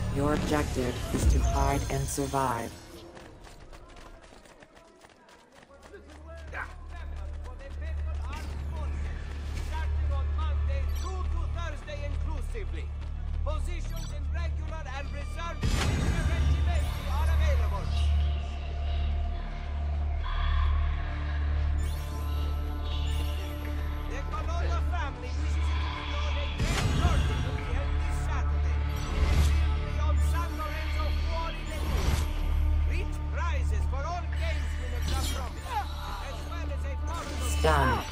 Your objective is to hide and survive. Starting on Monday through to Thursday inclusively. Positions in regular and reserve regimenti are available. The Colonna family wishes you to know a great party will be held this Saturday. It will be on San Lorenzo Fuori de Luz. Rich prizes for all games winners are promised, as well as a tournament. Stun.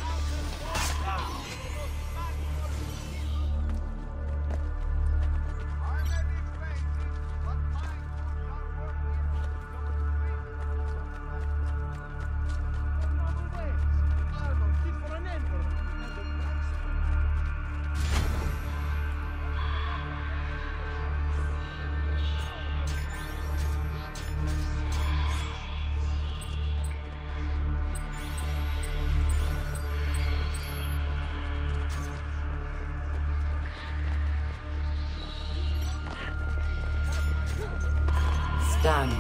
Stun.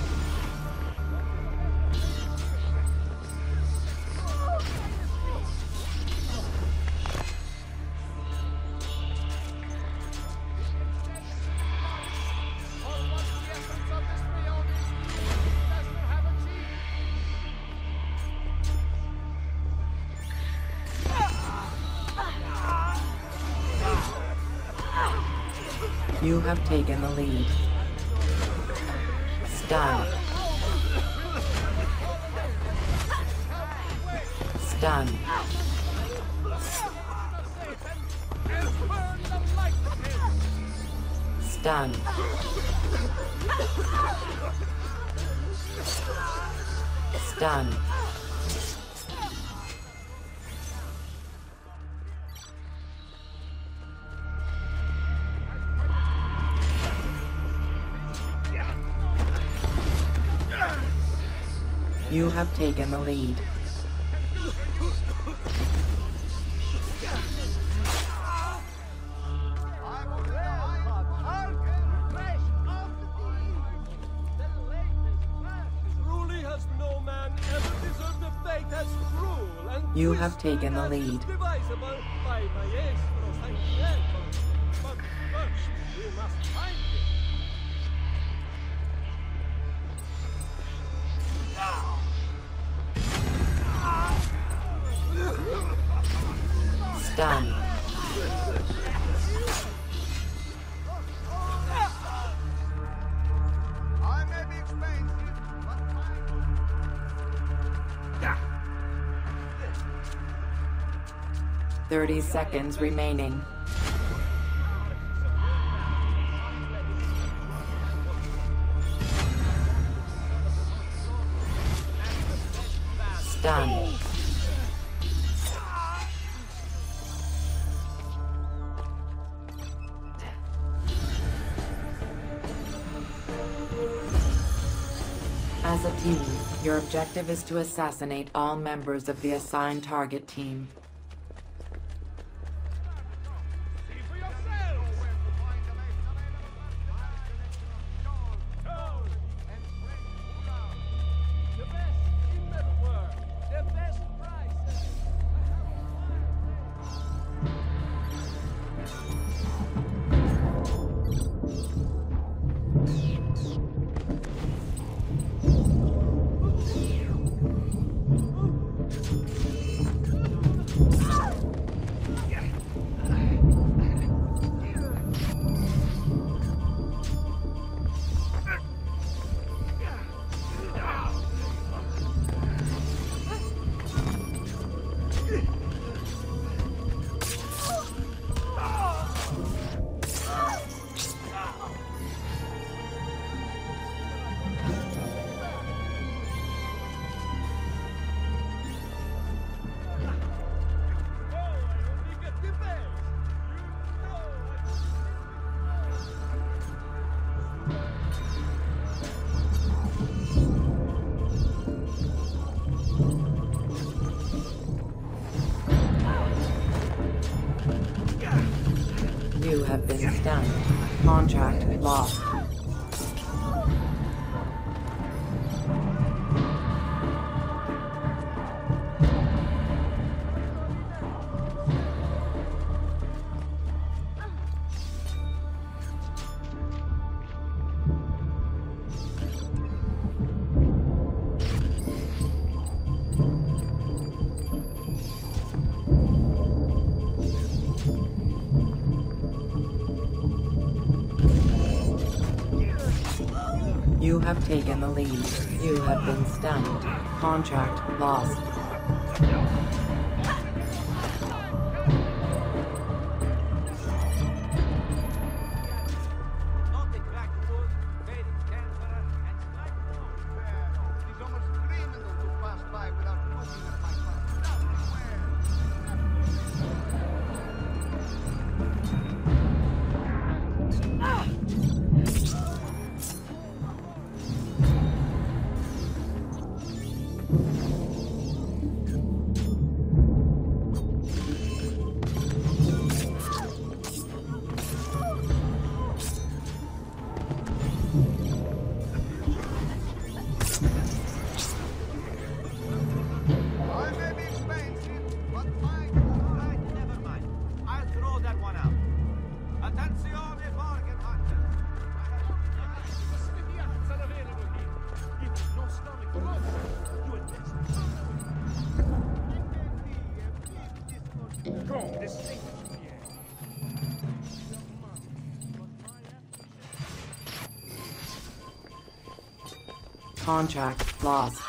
You have taken the lead. Stun. Stun. Stun. Stun. You have taken the lead. Truly has no man ever deserved a fate as cruel and You have taken the lead. devisable by Maestro Santiago. But first, you must find him. Stun. I may be expensive, but 30 seconds remaining. Stun. As a team, your objective is to assassinate all members of the assigned target team. see for yourselves. The best in the world, the best prices. You have been stunned. Contract lost. You have taken the lead. You have been stunned. Contract lost. Not the cracked wood, fading camphor, and slight mold. It is almost criminal to pass by without looking at my phone. I may be expensive, but my... Alright, never mind. I'll throw that one out. Attenzione, bargain hunter. Contract lost.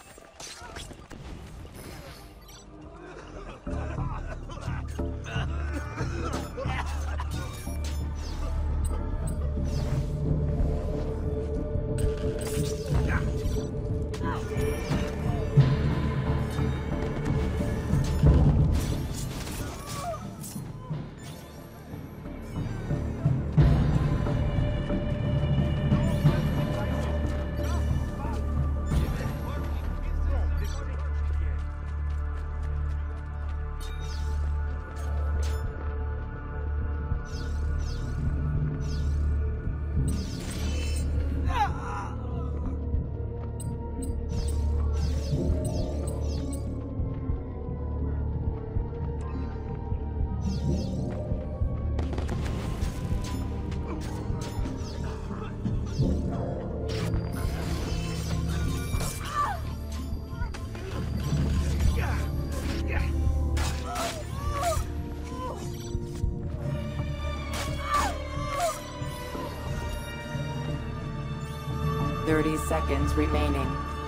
Thirty seconds remaining.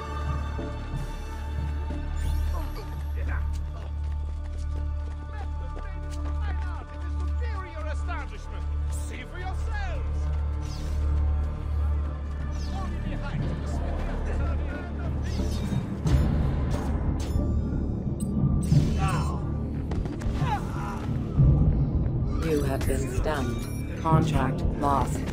Superior establishment. See for yourselves. Only behind You have been stunned. Contract lost.